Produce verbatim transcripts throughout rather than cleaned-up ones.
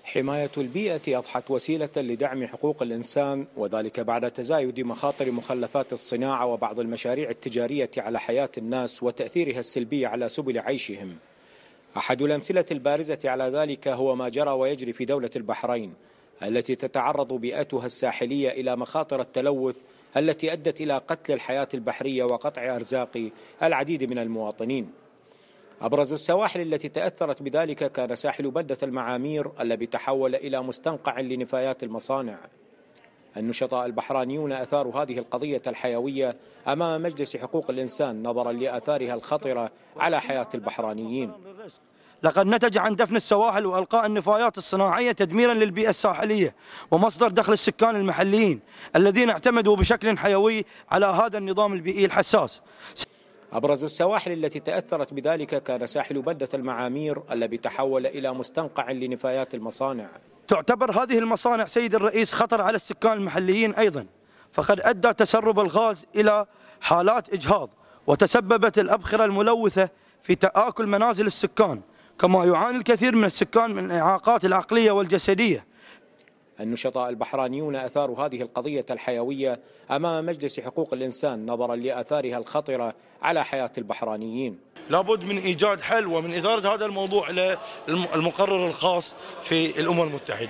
حماية البيئة أضحت وسيلة لدعم حقوق الإنسان، وذلك بعد تزايد مخاطر مخلفات الصناعة وبعض المشاريع التجارية على حياة الناس وتأثيرها السلبي على سبل عيشهم. أحد الأمثلة البارزة على ذلك هو ما جرى ويجري في دولة البحرين، التي تتعرض بيئتها الساحلية إلى مخاطر التلوث التي أدت إلى قتل الحياة البحرية وقطع أرزاق العديد من المواطنين. أبرز السواحل التي تأثرت بذلك كان ساحل بلدة المعامير الذي تحول إلى مستنقع لنفايات المصانع. النشطاء البحرانيون أثاروا هذه القضية الحيوية أمام مجلس حقوق الإنسان نظرا لآثارها الخطرة على حياة البحرانيين. لقد نتج عن دفن السواحل وإلقاء النفايات الصناعية تدميرا للبيئة الساحلية ومصدر دخل السكان المحليين الذين اعتمدوا بشكل حيوي على هذا النظام البيئي الحساس. أبرز السواحل التي تأثرت بذلك كان ساحل بلدة المعامير الذي تحول إلى مستنقع لنفايات المصانع. تعتبر هذه المصانع سيد الرئيس خطر على السكان المحليين أيضا، فقد أدى تسرب الغاز إلى حالات إجهاض، وتسببت الأبخرة الملوثة في تآكل منازل السكان، كما يعاني الكثير من السكان من الإعاقات العقلية والجسدية. النشطاء البحرانيون أثاروا هذه القضية الحيوية أمام مجلس حقوق الإنسان نظرا لآثارها الخطرة على حياة البحرانيين. لابد من إيجاد حل ومن إثارة هذا الموضوع إلى المقرر الخاص في الأمم المتحدة.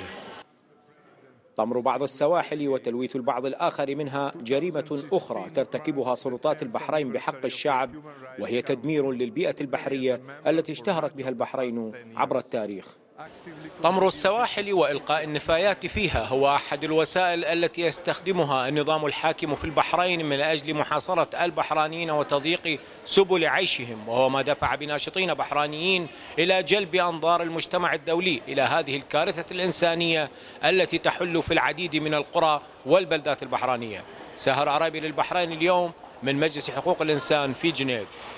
طمر بعض السواحل وتلويث البعض الآخر منها جريمة أخرى ترتكبها سلطات البحرين بحق الشعب، وهي تدمير للبيئة البحرية التي اشتهرت بها البحرين عبر التاريخ. طمر السواحل وإلقاء النفايات فيها هو أحد الوسائل التي يستخدمها النظام الحاكم في البحرين من أجل محاصرة البحرانيين وتضييق سبل عيشهم، وهو ما دفع بناشطين بحرانيين إلى جلب أنظار المجتمع الدولي إلى هذه الكارثة الإنسانية التي تحل في العديد من القرى والبلدات البحرانية. ساهر عرابي للبحرين اليوم من مجلس حقوق الإنسان في جنيف.